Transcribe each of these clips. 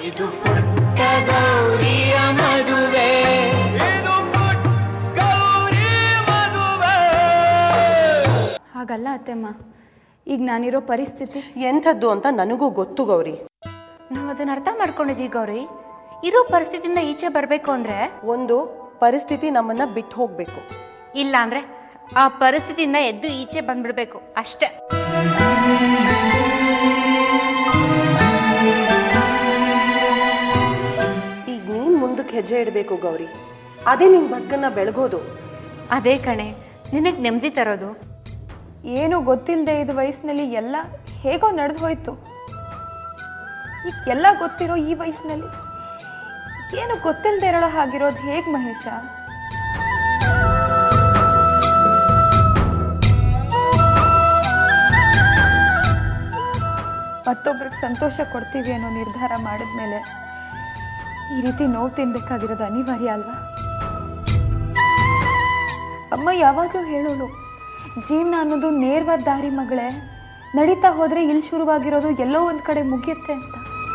ಇದು ಪುಟ್ಟ ಗೌರಿಯ ಮದುವೆ, ಇದು ಪುಟ್ಟ ಗೌರಿ ಮದುವೆ. ಹಾಗಲ್ಲ ಅತ್ತೆಮ್ಮ, ಈಗ ನಾನಿರೋ ಪರಿಸ್ಥಿತಿ ಎಂಥದ್ದು ಅಂತ ನನಗೂ ಗೊತ್ತು ಗೌರಿ. ನಾವು ಅದನ್ನ ಅರ್ಥ ಮಾಡ್ಕೊಂಡಿದ್ದೀವಿ ಗೌರಿ. ಇರೋ ಪರಿಸ್ಥಿತಿಯಿಂದ ಈಚೆ ಬರಬೇಕು ಅಂದ್ರೆ ಒಂದು ಪರಿಸ್ಥಿತಿ ನಮ್ಮನ್ನ ಬಿಟ್ಟು ಹೋಗ್ಬೇಕು, ಇಲ್ಲ ಅಂದ್ರೆ ಆ ಪರಿಸ್ಥಿತಿಯಿಂದ ಎದ್ದು ಈಚೆ ಬಂದ್ಬಿಡ್ಬೇಕು ಅಷ್ಟೇ. ಈಗ ನೀನ್ ಮುಂದಕ್ಕೆ ಹೆಜ್ಜೆ ಇಡಬೇಕು ಗೌರಿ. ಅದೇ ನಿನ್ ಬದುಕನ್ನ ಬೆಳಗೋದು. ಅದೇ ಕಣೆ ನಿನಗೆ ನೆಮ್ಮದಿ ತರೋದು. ಏನು ಗೊತ್ತಿಲ್ಲದೆ ಇದ್ದ ವಯಸ್ಸಿನಲ್ಲಿ ಎಲ್ಲ ಹೇಗೋ ನಡೆದು ಹೋಯ್ತು. ಈಗ ಎಲ್ಲ ಗೊತ್ತಿರೋ ಈ ವಯಸ್ಸಿನಲ್ಲಿ ಏನು ಗೊತ್ತಿಲ್ಲದೆ ಇರೋಳ ಹಾಗಿರೋದು ಹೇಗೆ ಮಹೇಶ? ಮತ್ತೊಬ್ರಿಗೆ ಸಂತೋಷ ಕೊಡ್ತೀವಿ ಅನ್ನೋ ನಿರ್ಧಾರ ಮಾಡಿದ್ಮೇಲೆ ಈ ರೀತಿ ನೋವು ತಿನ್ಬೇಕಾಗಿರೋದು ಅನಿವಾರ್ಯ ಅಲ್ವಾ? ಅಮ್ಮ ಯಾವಾಗಲೂ ಹೇಳೋಳು, ಜೀವನ ಅನ್ನೋದು ನೇರವಾದ ದಾರಿ ಮಗಳೇ, ನಡೀತಾ ಹೋದರೆ ಇಲ್ಲಿ ಶುರುವಾಗಿರೋದು ಎಲ್ಲೋ ಒಂದು ಕಡೆ ಮುಗಿಯುತ್ತೆ ಅಂತ.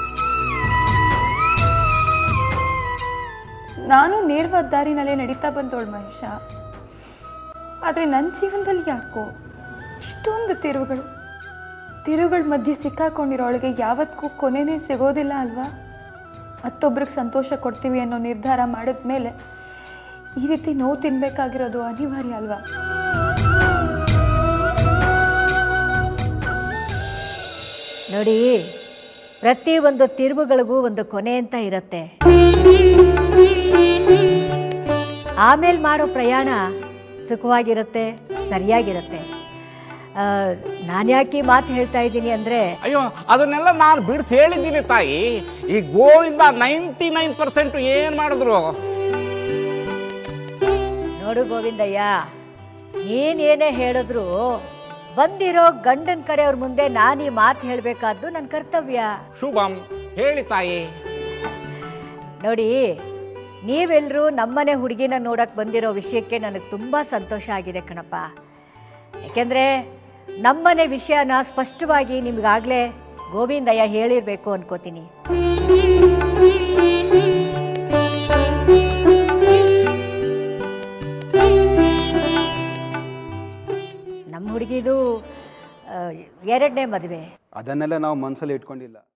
ನಾನು ನೇರವಾದ ದಾರಿನಲ್ಲೇ ನಡೀತಾ ಬಂದೋಳು ಮಹೇಶ. ಆದರೆ ನನ್ನ ಜೀವನದಲ್ಲಿ ಯಾಕೋ ಇಷ್ಟೊಂದು ತಿರುವುಗಳ ಮಧ್ಯೆ ಸಿಕ್ಕಾಕೊಂಡಿರೋಳಿಗೆ ಯಾವತ್ತೂ ಕೊನೆನೇ ಸಿಗೋದಿಲ್ಲ ಅಲ್ವಾ? ಮತ್ತೊಬ್ರಿಗೆ ಸಂತೋಷ ಕೊಡ್ತೀವಿ ಅನ್ನೋ ನಿರ್ಧಾರ ಮಾಡಿದ್ಮೇಲೆ ಈ ರೀತಿ ನೋವು ತಿನ್ಬೇಕಾಗಿರೋದು ಅನಿವಾರ್ಯ ಅಲ್ವಾ? ನೋಡಿ, ಪ್ರತಿಯೊಂದು ತಿರುವುಗಳಿಗೂ ಒಂದು ಕೊನೆ ಅಂತ ಇರುತ್ತೆ. ಆಮೇಲೆ ಮಾಡೋ ಪ್ರಯಾಣ ಸುಖವಾಗಿರುತ್ತೆ, ಸರಿಯಾಗಿರುತ್ತೆ. ನಾನು ಯಾಕೆ ಮಾತು ಹೇಳ್ತಾ ಇದ್ದೀನಿ ಅಂದರೆ, ಅಯ್ಯೋ ಅದನ್ನೆಲ್ಲ ನಾನು ಬಿಡಿಸಿ ಹೇಳಿದ್ದೀನಿ ತಾಯಿ. ಈ ಗೋವಿಂದ 99% ಏನು ಮಾಡಿದ್ರು. ನೋಡು ಗೋವಿಂದಯ್ಯ, ನೀನೇನೇ ಹೇಳಿದ್ರು ಬಂದಿರೋ ಗಂಡನ ಕಡೆಯವ್ರ ಮುಂದೆ ನಾನು ಈ ಮಾತು ಹೇಳಬೇಕಾದ್ದು ನನ್ನ ಕರ್ತವ್ಯ. ಶುಭಂ, ಹೇಳಿ ತಾಯಿ. ನೋಡಿ, ನೀವೆಲ್ಲರೂ ನಮ್ಮನೆ ಹುಡುಗಿನ ನೋಡಕ್ಕೆ ಬಂದಿರೋ ವಿಷಯಕ್ಕೆ ನನಗೆ ತುಂಬ ಸಂತೋಷ ಆಗಿದೆ ಕಣಪ್ಪ. ಯಾಕೆಂದರೆ ನಮ್ಮನೆ ವಿಷಯನ ಸ್ಪಷ್ಟವಾಗಿ ನಿಮಗಾಗಲೇ ಗೋವಿಂದಯ್ಯ ಹೇಳಿರಬೇಕು ಅನ್ಕೋತೀನಿ. ನಮ್ಮ ಹುಡುಗಿದು 2ನೇ ಮದುವೆ. ಅದನ್ನೆಲ್ಲ ನಾವು ಮನಸ್ಸಲ್ಲಿ ಇಟ್ಕೊಂಡಿಲ್ಲ.